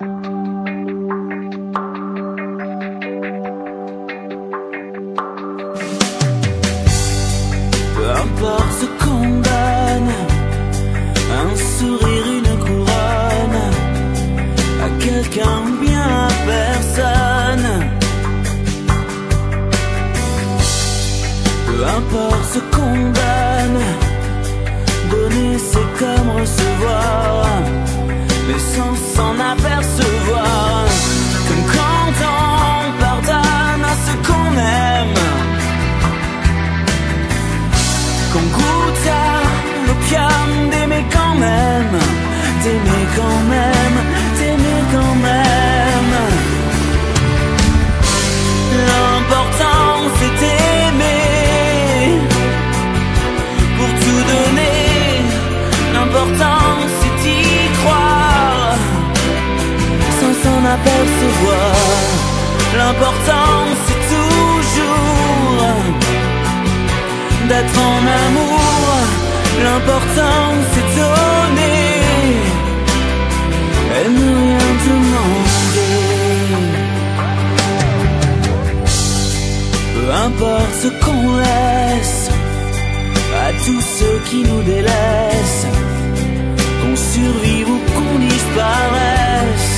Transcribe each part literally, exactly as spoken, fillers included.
Peu importe ce qu'on donne, un sourire, une couronne, à quelqu'un ou bien à personne. Peu importe ce qu'on donne, donner c'est comme recevoir, mais sans s'en apercevoir. Comme quand on pardonne à ce qu'on aime, qu'on goûte à l'opium d'aimer quand même, d'aimer quand même, d'aimer quand même. L'important c'est d'aimer, pour tout donner. L'important c'est d'y croire, sans s'en apercevoir. L'important c'est toujours d'être en amour. L'important c'est donner et ne rien demander. Peu importe ce qu'on laisse à tous ceux qui nous délaissent, qu'on survive ou qu'on disparaisse.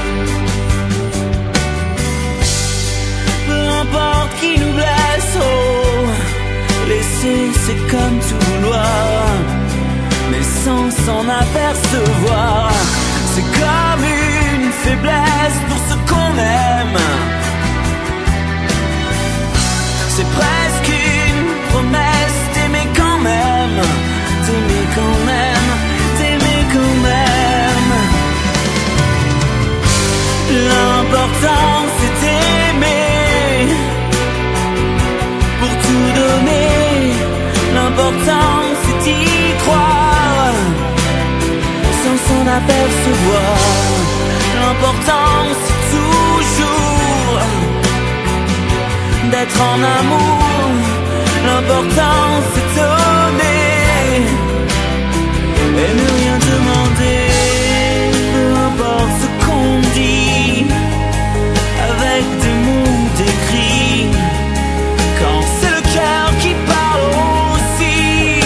Peu importe qui nous blesse, oh, laisser c'est comme tout vouloir, mais sans s'en apercevoir. C'est comme une faiblesse pour ce qu'on aime. C'est presque une promesse d'aimer quand même, d'aimer quand même, d'aimer quand même. L'important c'est d'aimer, pour tout donner. L'important c'est d'y croire, sans s'en apercevoir. L'important c'est toujours d'être en amour. L'important c'est donner et ne rien demander. Peu importe ce qu'on dit avec des mots décrits, quand c'est le cœur qui parle aussi.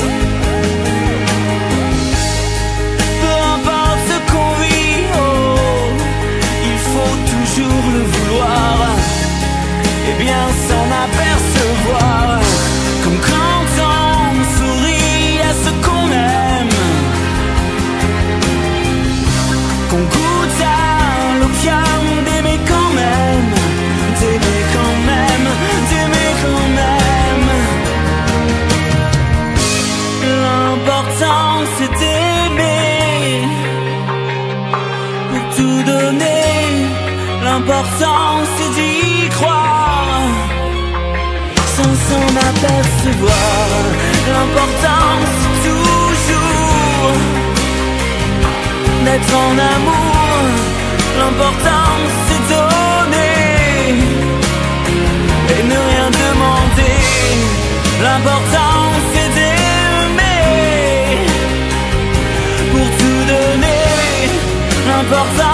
Peu importe ce qu'on vit, oh, il faut toujours le vouloir et bien s'en apercevoir. Comme quand on sourit à ce qu'on aime, qu'on goûte à l'opium d'aimer quand même, d'aimer quand même, d'aimer quand même. L'important c'est d'aimer, pour tout donner. L'important c'est d'y croire, sans s'en apercevoir. L'important c'est toujours d'être en amour. L'important c'est donner et ne rien demander. L'important c'est d'aimer, pour tout donner. L'important